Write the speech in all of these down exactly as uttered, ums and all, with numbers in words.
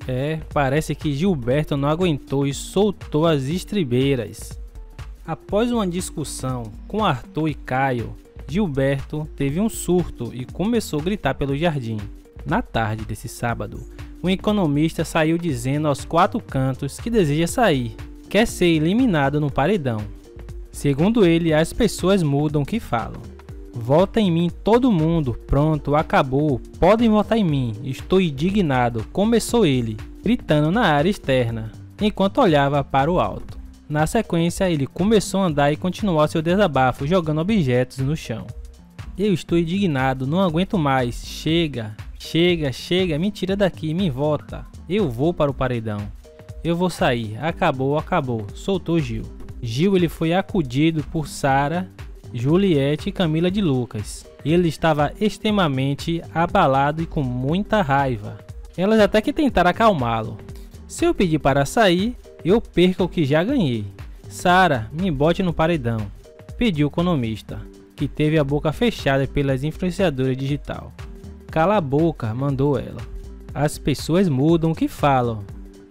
É, parece que Gilberto não aguentou e soltou as estribeiras. Após uma discussão com Arthur e Caio, Gilberto teve um surto e começou a gritar pelo jardim. Na tarde desse sábado, o economista saiu dizendo aos quatro cantos que deseja sair, quer ser eliminado no paredão. Segundo ele, as pessoas mudam o que falam. Vota em mim todo mundo, pronto, acabou, podem votar em mim, estou indignado, começou ele, gritando na área externa, enquanto olhava para o alto. Na sequência, ele começou a andar e continuou seu desabafo, jogando objetos no chão. Eu estou indignado, não aguento mais, chega, chega, chega, me tira daqui, me vota, eu vou para o paredão, eu vou sair, acabou, acabou, soltou Gil. Gil ele foi acudido por Sara, Juliette e Camila de Lucas. Ele estava extremamente abalado e com muita raiva. Elas até que tentaram acalmá-lo. Se eu pedir para sair, eu perco o que já ganhei. Sara, me bote no paredão, pediu o economista, que teve a boca fechada pelas influenciadoras digital. Cala a boca, mandou ela. As pessoas mudam o que falam.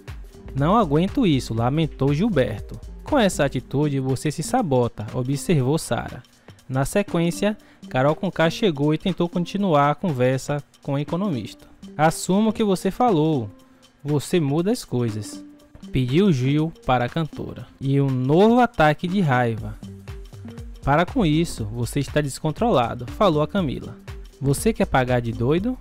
Não aguento isso, lamentou Gilberto. Com essa atitude você se sabota, observou Sara. Na sequência, Carol Conká chegou e tentou continuar a conversa com o economista. Assuma o que você falou, você muda as coisas, pediu Gil para a cantora. E um novo ataque de raiva. Para com isso, você está descontrolado, falou a Camila. Você quer pagar de doido?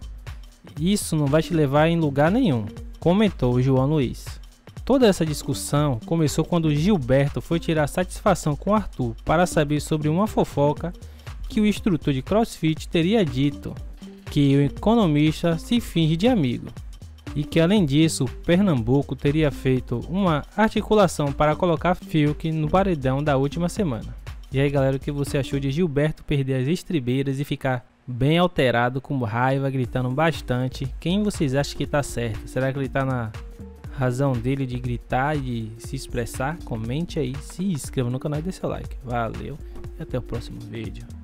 Isso não vai te levar em lugar nenhum, comentou João Luiz. Toda essa discussão começou quando Gilberto foi tirar satisfação com Arthur para saber sobre uma fofoca que o instrutor de CrossFit teria dito, que o economista se finge de amigo, e que além disso, Pernambuco teria feito uma articulação para colocar Fiuk no paredão da última semana. E aí galera, o que você achou de Gilberto perder as estribeiras e ficar bem alterado, com raiva, gritando bastante? Quem vocês acham que tá certo? Será que ele tá na razão dele de gritar e de se expressar? Comente aí, se inscreva no canal e dê seu like. Valeu e até o próximo vídeo.